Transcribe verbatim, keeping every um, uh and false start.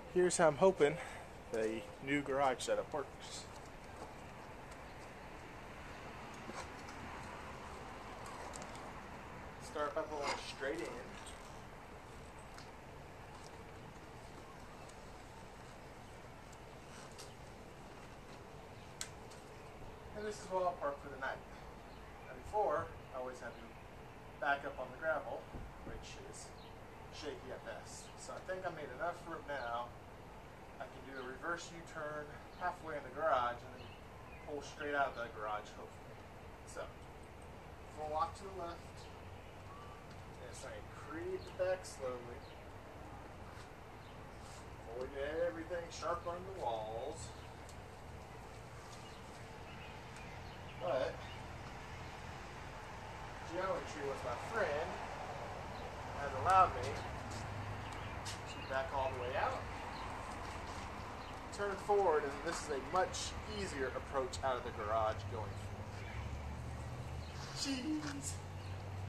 here's how I'm hoping the new garage setup works. Start by pulling straight in. And this is where I'll park for the night. Now before, I always had to back up on the gravel, which is shaky at best. So I think I made enough room now. I can do a reverse U-turn halfway in the garage and then pull straight out of the garage, hopefully. So, full lock to the left. And it's going to creep it back slowly. Avoid everything sharp on the walls. But geometry was my friend, has allowed me to back all the way out, turn forward, and this is a much easier approach out of the garage going forward. Jeez.